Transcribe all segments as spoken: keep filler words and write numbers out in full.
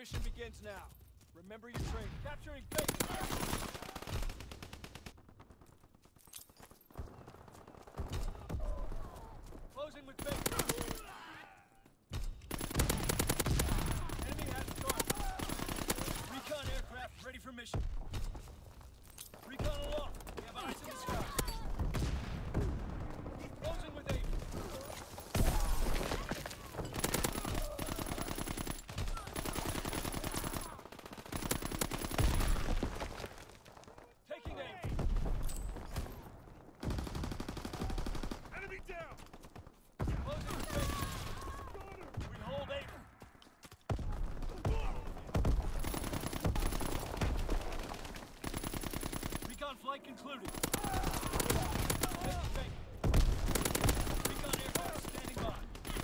mission begins now. Remember your training. Capturing base. Closing with base. Enemy has the target. Recon aircraft ready for mission. Recon aloft. We have eyes in the sky. Closing with eight. Taking aim. Enemy down. Closing with eight. We hold eight. Recon flight concluded. Taking bait. Recon aircraft standing by.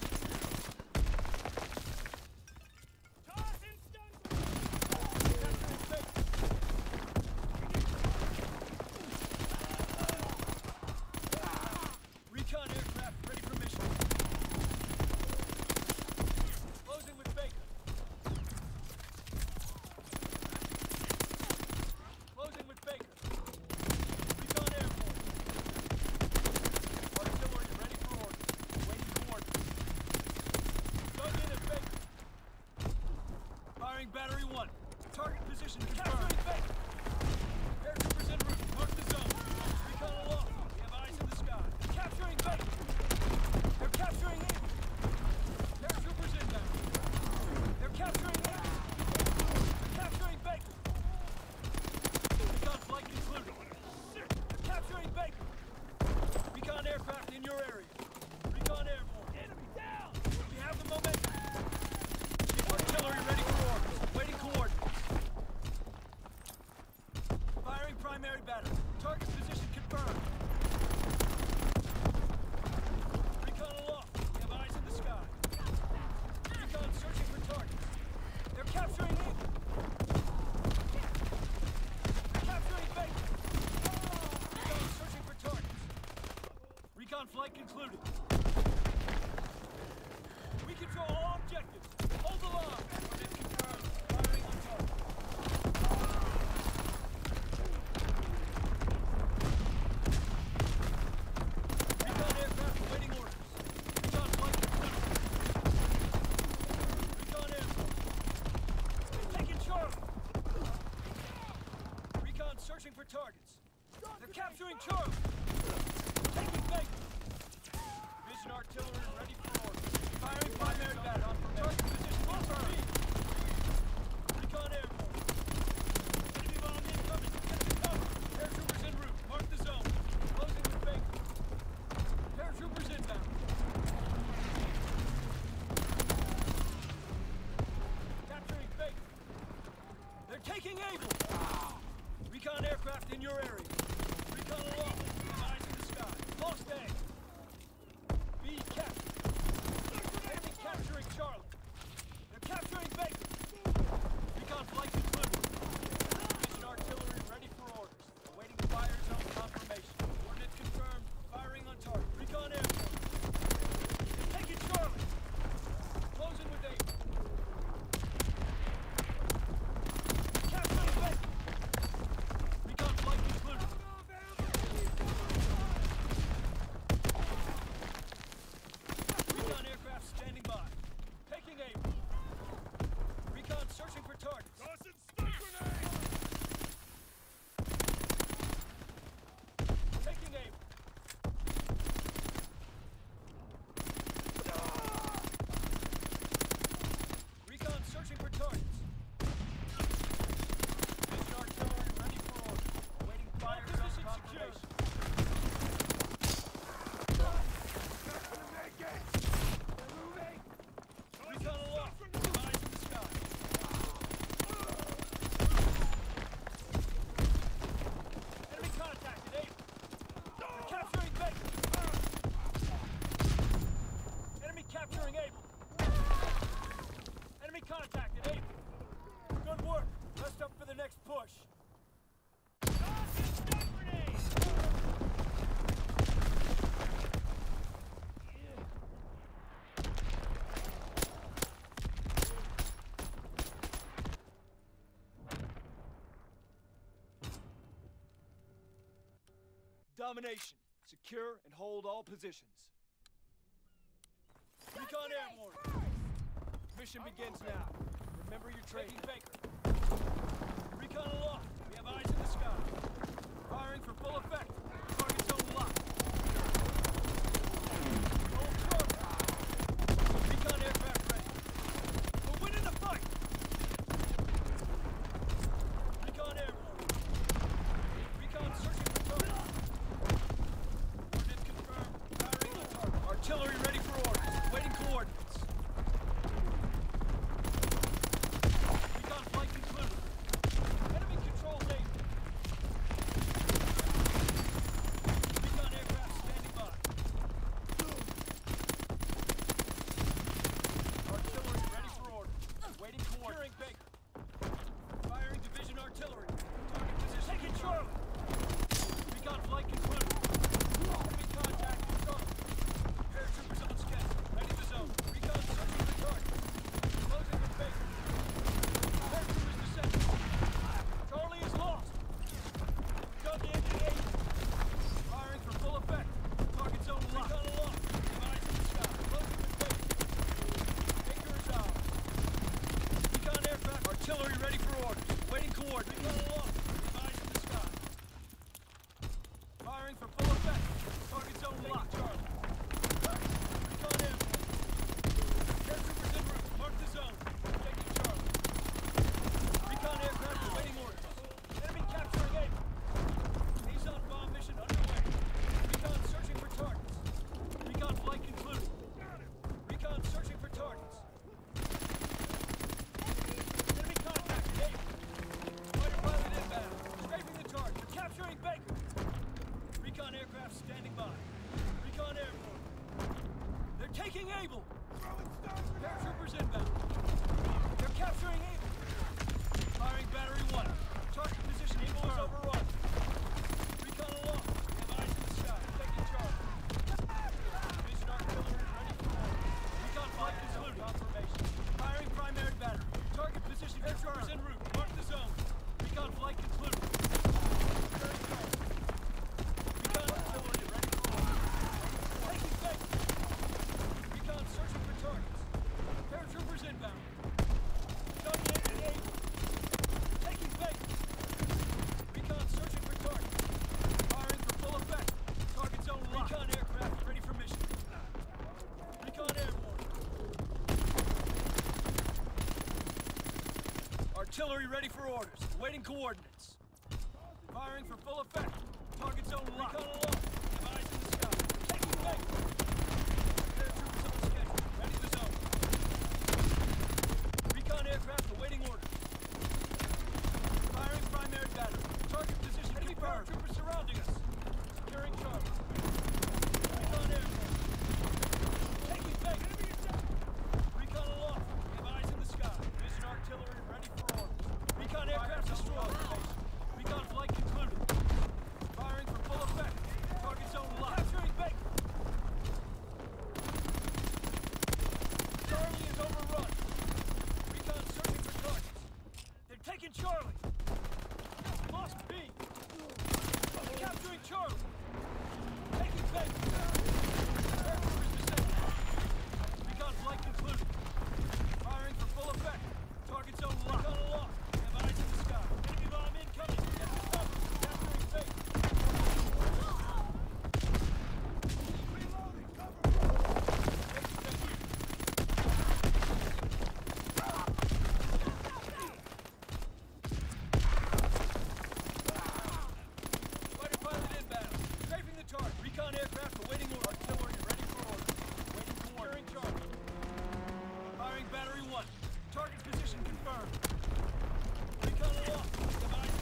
Toss and stun. Capturing bait. Recon aircraft ready for mission. Closing with Baker. Closing with Baker. Recon airport. Artillery ready for orders. Waiting coordinates. Dug in at Baker. Firing battery one. Target position confirmed. Capturing Baker. Paratroopers en route. Mark the zone. Recon aloft. We have eyes in the sky. Capturing Baker. They're capturing him. Paratroopers inbound. They're capturing him. They're capturing Baker. Recon flight concluded. They're capturing Baker. Recon aircraft in your area. Recon airborne. Enemy down. We have the momentum. Artillery ready for orders. Waiting coordinates. Firing primary battery. Target position confirmed. Recon aloft. We have eyes in the sky. Recon searching for targets. They're capturing him. They're capturing Baker. Recon searching for targets. Recon flight concluded. We control all objectives. Hold the line. Coordinates confirmed. Firing on target. Recon aircraft awaiting orders. Recon flight concluded. Recon aircraft. Taking Charlie. Recon searching for targets. They're capturing Charlie. Taking Baker. Vision artillery ready for orders. Firing primary battery. Target position confirmed. Recon airborne. Enemy bomb incoming. Get the cover. Paratroopers en route. Mark the zone. Closing with Baker. Paratroopers inbound. Capturing Baker. They're taking Able. Recon aircraft in your area. Recon aloft. Eyes in the sky. Lost A. B captured. Enemy capturing Charlie. They're capturing Baker. Recon flight concluded. Vision artillery ready for orders. Awaiting fire zone confirmation. Coordinates confirmed. Firing on target. Recon airborne. They're taking Charlie. Closing with eight. Capturing Baker. Recon flight concluded. Recon aircraft standing by. Taking aim. Recon searching for targets. Tossing stun grenade! Taking aim. Recon searching for targets. Vision artillery ready for orders. Awaiting fire zone confirmation. Recon aloft. Eyes in the sky. Enemy contacted. Aim. They're capturing Baker. Enemy capturing Able. Enemy contacted. Aim. Good work. Rest up for the next push. Tossing stun grenade. domination. Secure and hold all positions. Recon airborne. Mission begins now. Remember your training. Baker. Recon aloft. We have eyes in the sky. Firing for full effect. Target zone locked. Hold Charlie. Recon aircraft ready. We're winning the fight. Recon airborne. Recon searching for targets. Coordinates confirmed. Firing on target. Artillery ready for orders. Waiting coordinates. Recon flight concluded. Enemy controls A. Recon aircraft standing by. Artillery ready for orders. Waiting coordinates. Baker. Firing division artillery. Target position. Taking Charlie. Recon flight concluded. Enemy contact confirmed. Paratroopers on schedule. Ready to zone. Recon searching for target. Closing with Baker. Paratroopers descending. Charlie is lost. Gun ending eight. Firing for full effect. Target zone locked. Recon aloft. Eyes in the sky. Closing with Baker. Baker is out. Recon aircraft. Artillery ready for orders. Waiting coordinates. Recon aloft. Eyes in the sky. Firing for full effect. Target zone locked. Charlie. Recon airborne. Paratroopers en route. Mark the zone. Taking Charlie. Recon aircraft awaiting orders. Enemy capturing Able. He's-on bomb mission underway. Recon searching for targets. Recon flight concluded. Recon searching for targets. Enemy contact Able. Fighter pilot inbound. Scraping the target. Capturing Baker. Recon aircraft standing by. Recon airborne. They're taking Able. Paratroopers inbound. They're capturing Able. Firing battery one. Target position. Able is overrun. Recon aloft. We have eyes in the sky. Taking Charlie. Division artillery ready for orders. Recon flight concluded. Confirmation. Firing primary battery. Target position. Paratroopers en route. Mark the zone. Recon flight concluded. Securing Charlie. Recon artillery ready for orders. Taking Baker. Recon searching for targets. Paratroopers inbound. Gun ending Able. Taking Baker. Recon searching for targets. Firing for full effect. Target zone locked. Recon aircraft ready for mission. Recon airborne. Artillery ready for orders. Waiting coordinates. Firing for full effect. Target zone locked. Recon aloft. Have eyes in the sky. Taking Baker. Paratroopers on schedule. Ready to zone. Recon aircraft awaiting orders. Firing primary battery. Target position. Enemy paratroopers surrounding us. Securing Charlie. Recon aircraft. Taking Baker. Recon aloft. We have eyes in the sky. Division artillery ready for orders. Recon aircraft destroyed. Recon flight concluded. Firing for full effect. Target zone locked. Capturing Baker. Charlie is overrun. Recon searching for targets. They're taking Charlie. Lost B. Capturing Charlie. Taking Baker. Paratroopers descending. Recon flight concluded. Firing for full effect. Target zone locked. Recon aloft. We have eyes in the sky. Enemy bomb incoming. Get to cover. Capturing Baker. Reloading. Cover. Baker, thank you. Fighter pilot inbound. Strafing the target. Recon aircraft awaiting order. Artillery ready for orders. Waiting coordinates. Charlie. Firing battery one. Target position confirmed. Recon aloft. Device